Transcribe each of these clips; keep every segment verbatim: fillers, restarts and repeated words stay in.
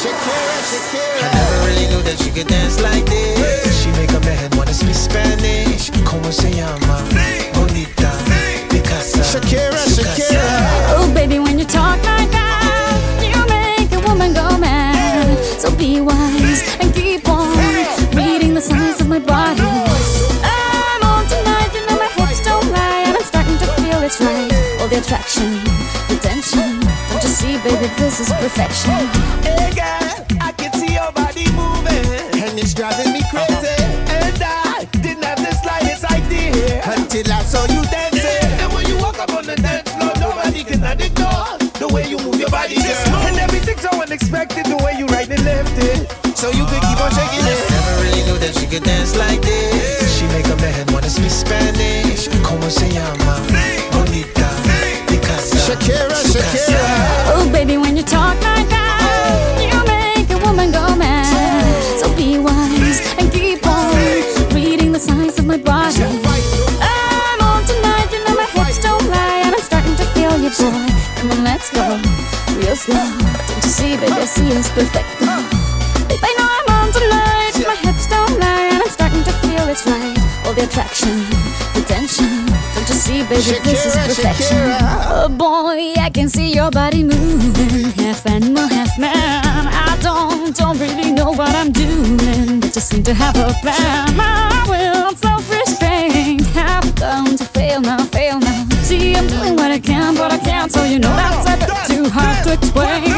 Shakira, Shakira. I never really knew that she could dance like this. She make a man wanna speak Spanish. Como se llama? Bonita, Picasa. Shakira, Shakira. Oh baby, when you talk like that, you make a woman go mad. So be wise and keep on reading the signs of my body. I'm on tonight, you know my hips don't lie, and I'm starting to feel it's right. All the attraction, the tension. Don't you see, baby, this is perfection. Hey girl, I can see your body moving, and it's driving me crazy. And I didn't have the slightest idea until I saw you dancing. And when you walk up on the dance floor, nobody can ignore the way you move your body, girl. And everything's so unexpected, the way you right and left it, so you could keep on shaking it. I never really knew that she could dance like this. She make a man wanna speak Spanish. Como se llama? Bonita, Picasa. Shakira, Shakira. Oh baby, when you talk like that, you make a woman go mad. So be wise and keep on reading the signs of my body. I'm on tonight, you know my hips don't lie, and I'm starting to feel you, boy. Come on, let's go real slow. Don't you see, baby, I see it's perfect. Babe, I know I'm on tonight, my hips don't lie, and I'm starting to feel it's right. All the attraction, the tension. Don't you see, baby, Shakira, this is perfection. Shakira. Oh boy, I can see your body moving, half animal, half man. I don't, don't really know what I'm doing, but just seem to have a plan. My will, self-restraint, have come to fail now, fail now. See, I'm doing what I can, but I can't, so you know that's a bit too hard to explain.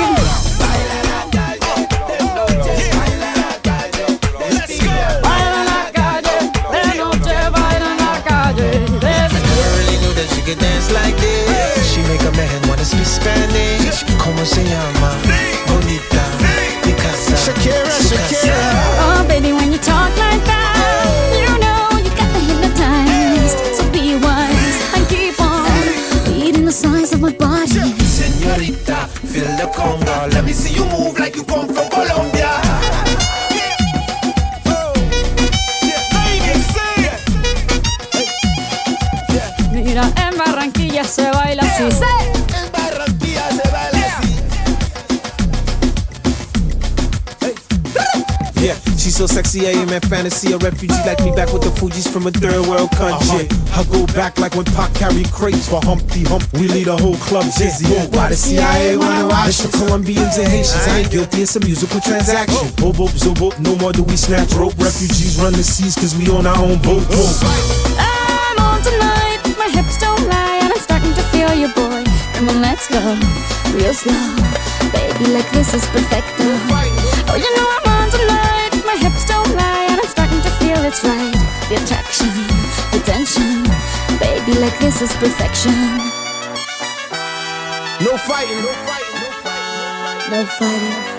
She can dance like this. She make a man wanna speak Spanish. Como se llama? Bonita, Picasa. Shakira, Shakira. Oh baby, when you talk like that, you know you got me hypnotized. So be wise and keep on reading the signs of my body. Señorita, feel the conga. Let me see you move like you come from Colombia. Mira, en Barranquilla se baila así. En Barranquilla se baila así. Yeah, she's so sexy, I am in fantasy. A refugee like me back with the Fugees from a third world country. I go back like when Pac carried crates for Humpty Hump. We lead a whole club dizzy. Why the C I A wanna watch us? Colombians and Haitians, I ain't guilty, it's a musical transaction. Boop, boop, zo, boop, no more do we snatch rope. Refugees run the seas cause we on our own boat. I'm on tonight, my hips don't lie, and I'm starting to feel you, boy. Come on, let's go real slow. Baby, like this is perfecto. Oh, you know I'm on tonight, my hips don't lie, and I'm starting to feel it's right. The attraction, the tension. Baby, like this is perfection. No fighting, no fighting, no fighting. No fighting.